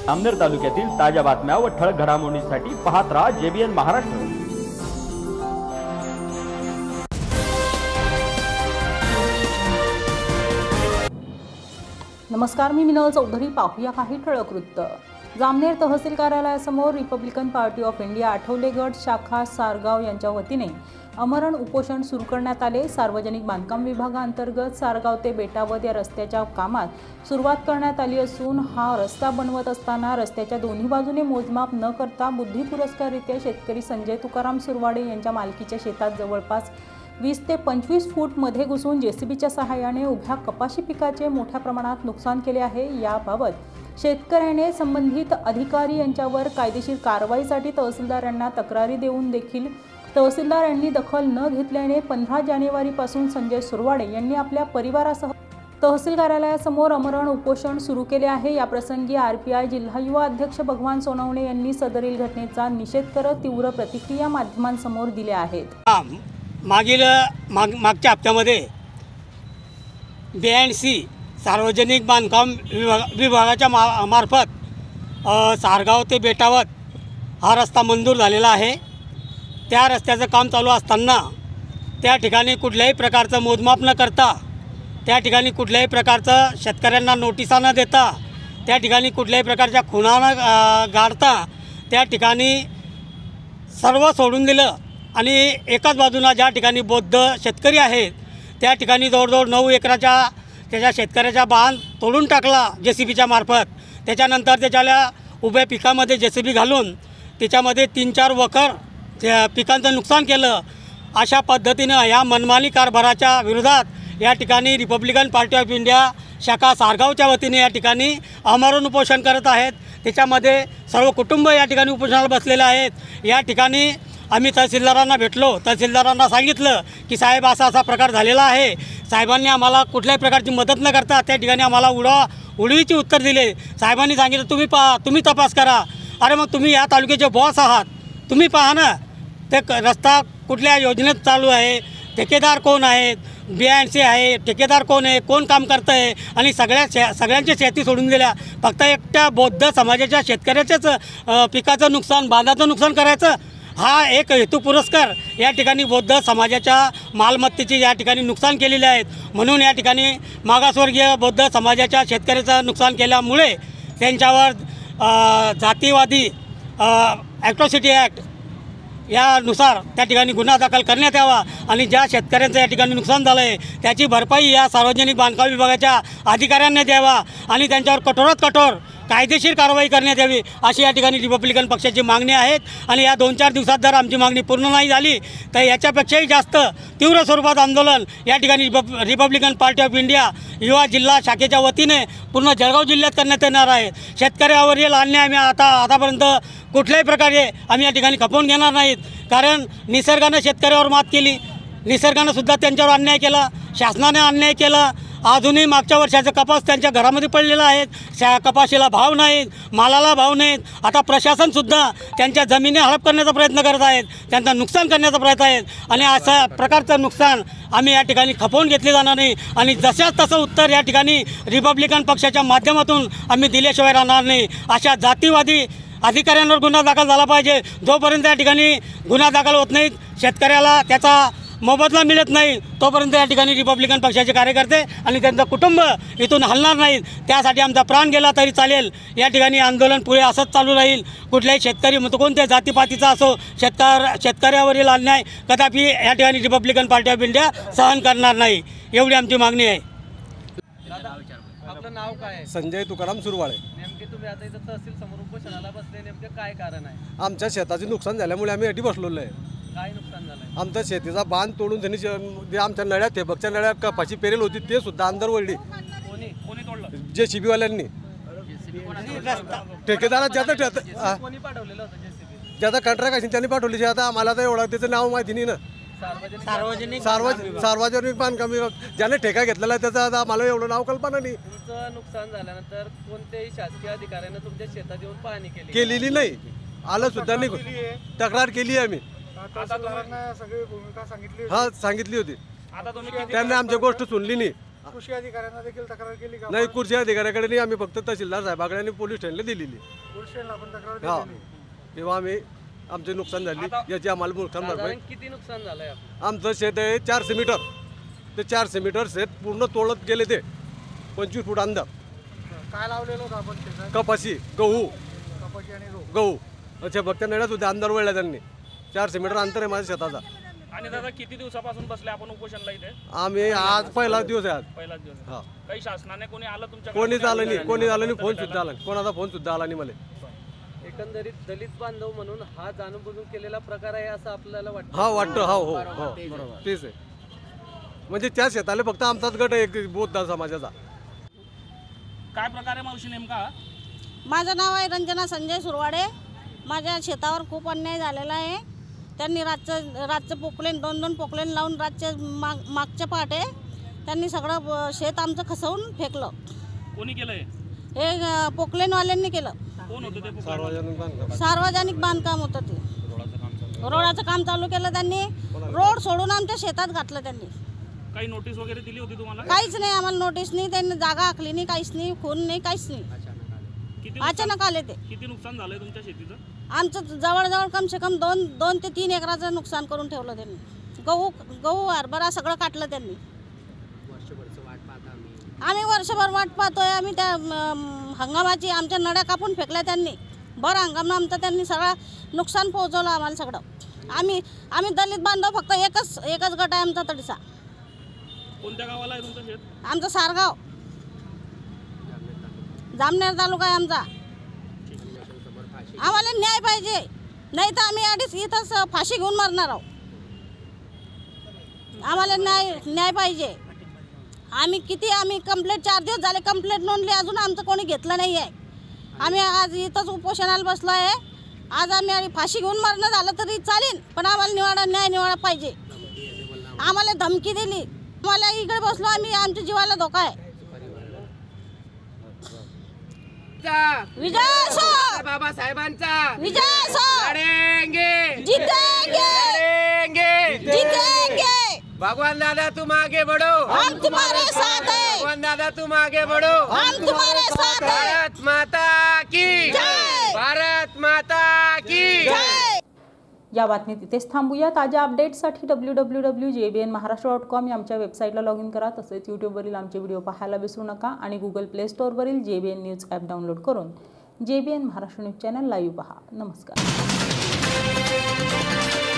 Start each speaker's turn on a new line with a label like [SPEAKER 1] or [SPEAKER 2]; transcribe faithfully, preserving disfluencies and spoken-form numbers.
[SPEAKER 1] जामनेर तालुक्यातील ताज्या बातम्या व ठळक घडामोडींसाठी पाहत राहा जेबीएन महाराष्ट्र।
[SPEAKER 2] नमस्कार, मी मिनल चौधरी। पाहूया काही ठळक वृत्त। जामनेर तहसील कार्यालयासमोर Republican Party of India Athawale गट शाखा सारगाव यांच्या वतीने आमरण उपोषण सुरू करण्यात आले। सार्वजनिक बांधकाम विभागांतर्गत सारगाव ते बेटावद या रस्त्याच्या कामात सुरुवात करण्यात आली असून हा रस्ता बनवत असताना रस्त्याच्या दोन्ही बाजूने मोजमाप न करता बुद्धिपुरस्काररित्या शेतकरी संजय तुकाराम सुरवाडे यांच्या मालकीच्या शेतात जवळपास वीस ते पंचवीस फूट मध्ये घुसून जेसीबीच्या सहाय्याने उभ्या कपाशी पिकाचे मोठ्या प्रमाणात नुकसान केले आहे। याबाबत शेतकऱ्याने संबंधित अधिकारी यांच्यावर कायदेशीर कारवाईसाठी तहसीलदारांना तक्रारी देऊन देखील तहसीलदार यांनी दखल न घेतल्याने पंधरा जानेवारी पासून संजय सुरवाडे यांनी आपल्या परिवारासह तहसील कार्यालयासमोर आमरण उपोषण सुरू केले आहे। या प्रसंगी आरपीआय जिल्हा युवा अध्यक्ष भगवान सोनवणे यांनी सदरील घटनेचा निषेध करत तीव्र प्रतिक्रिया माध्यमांसमोर दिल्या आहेत।
[SPEAKER 3] मागील माग मागच्या हप्त्यामध्ये बी एंड सी सार्वजनिक बांधकाम विभाग विभागाच्या मा मार्फत सारगाव ते बेटावद हा रस्ता मंजूर झालेला आहे। त्या रस्त्याचं काम चालू असताना त्या ठिकाणी कुठल्याही प्रकारचं मोजमाप न करता, त्या ठिकाणी कुठल्याही प्रकारचं शेतकऱ्यांना नोटिसा न देता, त्या ठिकाणी कुठल्याही प्रकारच्या खुणा न गाडता त्या ठिकाणी सर्व सोडून दिलं आणि एकाच बाजूला ज्या ठिकाणी बौद्ध शेतकरी आहेत त्या ठिकाणी जवळजवळ नऊ एकराच्या त्याच्या शेतकऱ्याचा बांध तोडून टाकला जेसीबीच्या मार्फत। त्याच्यानंतर त्याच्याला उभ्या पिकामध्ये जेसीबी घालून त्याच्यामध्ये तीन चार वखर त्या पिकांचं नुकसान केलं। अशा पद्धतीनं या मनमानी कारभाराच्या विरोधात या ठिकाणी रिपब्लिकन पार्टी ऑफ इंडिया शाखा सारगावच्या वतीने या ठिकाणी आमरण उपोषण करत आहेत। त्याच्यामध्ये सर्व कुटुंब या ठिकाणी उपोषणाला बसलेले आहेत। या ठिकाणी आम्ही तहसीलदारांना भेटलो, तहसीलदारांना सांगितलं की साहेब असा असा प्रकार झालेला आहे। साहेबांनी आम्हाला कुठल्याही प्रकारची मदत न करता त्या ठिकाणी आम्हाला उडा उडवीची उत्तर दिले। साहेबांनी सांगितलं तुम्ही पहा, तुम्ही तपास करा। अरे मग तुम्ही या तालुक्याचे बॉस आहात, तुम्ही पहा ना ते रस्ता कुठल्या योजनेत चालू आहे, ठेकेदार कोण आहेत, बी एंड सी आहे, ठेकेदार कोण आहे, कोण काम करतं आहे आणि सगळ्या शे सगळ्यांच्या शेती सोडून दिल्या। फक्त एकट्या बौद्ध समाजाच्या शेतकऱ्याच्याच पिकाचं नुकसान, बांधाचं नुकसान करायचं हा एक हेतू पुरस्कार या ठिकाणी बौद्ध समाजाच्या मालमत्तेची या ठिकाणी नुकसान केलेले आहेत। म्हणून या ठिकाणी मागासवर्गीय बौद्ध समाजाच्या शेतकऱ्याचं नुकसान केल्यामुळे त्यांच्यावर जातीवादी ॲट्रॉसिटी ॲक्ट यानुसार त्या ठिकाणी गुन्हा दाखल करण्यात यावा आणि ज्या शेतकऱ्यांचं या ठिकाणी नुकसान झालं आहे त्याची भरपाई या सार्वजनिक बांधकाम विभागाच्या अधिकाऱ्यांना द्यावा आणि त्यांच्यावर कठोरात कठोर कायदेशीर कारवाई करण्यात यावी अशी या ठिकाणी रिपब्लिकन पक्षाची मागणी आहेत। आणि या दोन चार दिवसात जर आमची मागणी पूर्ण नाही झाली तर याच्यापेक्षाही जास्त तीव्र स्वरूपात आंदोलन या ठिकाणी रिपब रिपब्लिकन पार्टी ऑफ इंडिया युवा जिल्हा शाखेच्या वतीने पूर्ण जळगाव जिल्ह्यात करण्यात येणार आहे। शेतकऱ्यावरील अन्याय आम्ही आता आतापर्यंत कुठल्याही प्रकारे आम्ही या ठिकाणी खपवून घेणार नाहीत, कारण निसर्गानं शेतकऱ्यावर मात केली, निसर्गानं सुद्धा त्यांच्यावर अन्याय केला, शासनाने अन्याय केला। अजूनही मागच्या वर्षाचं कपास त्यांच्या घरामध्ये पडलेला आहे, शा कपाशीला भाव नाहीत, मालाला भाव नाहीत। आता प्रशासनसुद्धा त्यांच्या जमिनी हडप करण्याचा प्रयत्न करत आहेत, त्यांचं नुकसान करण्याचा प्रयत्न आहेत आणि अशा प्रकारचं नुकसान आम्ही या ठिकाणी खपवून घेतले जाणार नाही आणि जशाच तसं उत्तर या ठिकाणी रिपब्लिकन पक्षाच्या माध्यमातून आम्ही दिल्याशिवाय राहणार नाही। अशा जातीवादी अधिकाऱ्यांवर गुन्हा दाखल झाला पाहिजे। जोपर्यंत या ठिकाणी गुन्हा दाखल होत नाहीत, शेतकऱ्याला त्याचा मोबदला मिळत नाही, तोपर्यंत या ठिकाणी रिपब्लिकन पक्षाचे कार्यकर्ते आणि त्यांचं कुटुंब इथून हलणार नाहीत। त्यासाठी आमचा प्राण गेला तरी चालेल, या ठिकाणी आंदोलन पुढे असंच चालू राहील। कुठल्याही शेतकरी मग कोणत्या जातीपातीचा असो, शेतकर शेतकऱ्यावरील अन्याय कदापि या ठिकाणी रिपब्लिकन पार्टी ऑफ इंडिया सहन करणार नाही, एवढी आमची मागणी आहे।
[SPEAKER 4] आपलं नाव काय आहे?
[SPEAKER 5] संजय तुकाराम सुरवाडे।
[SPEAKER 4] नेमके तुम्ही आता इथं तहसील समोर उपोषणाला बसले, नेमके काय कारण आहे?
[SPEAKER 5] आमच्या शेताचे नुकसान झाल्यामुळे आम्ही अटी बसलेलो आहे।
[SPEAKER 4] काय नुकसान झालं?
[SPEAKER 5] आमच्या शेतीचा बांध तोडून त्यांनी जे आमच्या नळ्या ठेबकच्या नळ्या कपाशी पेरेल होती ते सुद्धा अंदर वळली।
[SPEAKER 4] कोणी कोणी तोडलं?
[SPEAKER 5] जेसीबीवाल्यांनी, ठेकेदारात ज्याचं
[SPEAKER 4] कोणी पाठवलेलं होतं जेसीबी?
[SPEAKER 5] ज्याचा कॉन्ट्रॅक्ट असेल त्यांनी पाठवली। आता आम्हाला तर एवढं त्याचं नाव माहिती नाही ना।
[SPEAKER 4] सार्वजनिक
[SPEAKER 5] सार्वजनिक सार्वजनिक बांधकाम ज्याने ठेका घेतलेला त्याचं आता आम्हाला एवढं नाव कल्पना नाही।
[SPEAKER 4] तुमचं नुकसान झाल्यानंतर कोणत्याही शासकीय अधिकाऱ्यानं तुमच्या शेतात येऊन पाहणी केली?
[SPEAKER 5] केलेली नाही, आलं सुद्धा नाही, तक्रार केली आहे आम्ही।
[SPEAKER 6] तहसीलदारांना सगळी भूमिका सांगितली
[SPEAKER 5] हा सांगितली होती,
[SPEAKER 4] आता तुम्ही
[SPEAKER 5] त्यांनी आमची गोष्ट सुनली नाही।
[SPEAKER 6] कृषी अधिकाऱ्यांना देखील तक्रार केली का?
[SPEAKER 5] नाही, कृषी अधिकाऱ्याकडे नाही, आम्ही फक्त तहसीलदार साहेबाकडे आणि पोलीस स्टेशनला दिलेली.
[SPEAKER 6] पोलीस स्टेशनला आपण तक्रार
[SPEAKER 5] हा,
[SPEAKER 6] दिलेली.
[SPEAKER 5] तेव्हा आम्ही आमचे नुकसान झाली याची आम्हाला नुकसान भरपाई.
[SPEAKER 4] साधारण किती नुकसान झालंय आपलं?
[SPEAKER 5] आमचं शेत आहे चारशे मीटर, ते चारशे मीटर शेत पूर्ण तोडत गेले, ते पंचवीस फूट अंदर.
[SPEAKER 6] काय लावलेलं होतं आपण शेतात?
[SPEAKER 5] कपाशी, गहू
[SPEAKER 6] कपाशी आणि गहू.
[SPEAKER 5] गहू अशा भक्त्या नळ्यात होत्या, अंदर वळल्या त्यांनी. चारशे मीटर अंतर आहे माझ्या शेताचा.
[SPEAKER 7] आणि दादा किती दिवसापासून बसले आपण उपोषणला इथे?
[SPEAKER 5] आम्ही आज पहिलाच दिवस आहे आज.
[SPEAKER 7] पहिलाच दिवस.
[SPEAKER 5] हा,
[SPEAKER 7] काही शासनाने कोणी आलं तुमच्या?
[SPEAKER 5] कोणीच आलं नाही, कोणी आलं नाही, फोन सुद्धा आला नाही, कोणाचा फोन सुद्धा आला नाही मला.
[SPEAKER 4] एकंदरीत दलित बांधव म्हणून हा जाणून केलेला प्रकार आहे असं आपल्याला वाटतं.
[SPEAKER 5] हा वाटतं, हो हो हो तेच आहे. म्हणजे त्या शेताला फक्त आमचाच गट आहे एक बौद्ध समाजाचा.
[SPEAKER 7] काय प्रकारे मावशी नेमका?
[SPEAKER 8] माझं नाव आहे रंजना संजय सुरवाडे. माझ्या शेतावर खूप अन्याय झालेला आहे. त्यांनी रातचं रातचं पोकलेन दोन दोन पोकलेन लावून रातच्या माग मागच्या पाटे त्यांनी सगळं ब- शेत आमचं खसवून फेकलं.
[SPEAKER 7] कोणी केलंय?
[SPEAKER 8] हे अ, पोकलेनवाल्यांनी केलं.
[SPEAKER 7] कोण होतं ते पोकळ?
[SPEAKER 5] सार्वजनिक बांधकाम.
[SPEAKER 8] सार्वजनिक बांधकाम होतं ते. रोडाचं काम चालू केलं त्यांनी. रोड सोडून आमच्या शेतात घातलं त्यांनी.
[SPEAKER 7] काही नोटीस वगैरे दिली होती तुम्हाला?
[SPEAKER 8] काहीच नाही, आम्हाला नोटीस नाही, त्यांनी जागा आखली नाही, काहीच नाही, खून नाही, काहीच नाही.
[SPEAKER 7] किती
[SPEAKER 8] अचानक आले ते.
[SPEAKER 7] किती नुकसान झालंय तुमच्या शेतीचं?
[SPEAKER 8] आमचं जवळजवळ कम से कम दोन दोन ते तीन एकराचं नुकसान करून ठेवलं त्यांनी. गहू गहू हरभरा सगळं काटलं त्यांनी. आम्ही वर्षभर वाट पाहतोय. आम्ही त्या अं, हंगामाची आमच्या नड्या कापून फेकल्या त्यांनी. भर हंगाम आमचं त्यांनी सगळं नुकसान पोहोचवलं आम्हाला सगळं. आम्ही आम्ही दलित बांधव फक्त एकच एकच गट आहे आमचा तडीसा.
[SPEAKER 7] कोणत्या गावाला आहे तुमचं शेत?
[SPEAKER 8] आमचं सारगाव, जामनेर तालुका आहे आमचा. आम्हाला न्याय पाहिजे, नाही तर आम्ही अडीच इथंच फाशी घेऊन मरणार आहोत. आम्हाला न्याय न्याय पाहिजे. आम्ही किती आम्ही कंप्लेंट चार दिवस झाले कंप्लेंट नोंदली, अजून आमचं कोणी घेतलं नाही आहे. आम्ही आज इथंच उपोषणाला बसलो आहे. आज आम्ही आणि फाशी घेऊन मरणं झालं तरी चालेल, पण आम्हाला निवाडा न्याय निवाडा पाहिजे. आम्हाला धमकी दिली, आम्हाला इकडे बसलो आम्ही, आमच्या जीवाला धोका आहे. विजय असो,
[SPEAKER 9] बाबासाहेबांचा
[SPEAKER 8] विजय असो,
[SPEAKER 9] लढेंगे
[SPEAKER 8] जीतेंगे,
[SPEAKER 9] लढेंगे
[SPEAKER 8] जीतेंगे.
[SPEAKER 9] भगवान दादा तुम आगे बढ़ो,
[SPEAKER 8] हम तुम्हारे साथ हैं,
[SPEAKER 9] भगवान दादा तुम आगे बढ़ो,
[SPEAKER 8] हम तुम्हारे साथ हैं.
[SPEAKER 9] भारत माता की
[SPEAKER 8] जय.
[SPEAKER 9] भारत माता की
[SPEAKER 8] जय.
[SPEAKER 2] या बातमीत इथेच थांबूया. ताज्या अपडेट्ससाठी W W W J B N Maharashtra dot com या आमच्या वेबसाईटला लॉग इन करा. तसेच यूट्यूबवरील आमचे व्हिडिओ पाहायला विसरू नका आणि गुगल प्ले स्टोअरवरील J B N news app download करून J B N Maharashtra news channel live पहा. नमस्कार.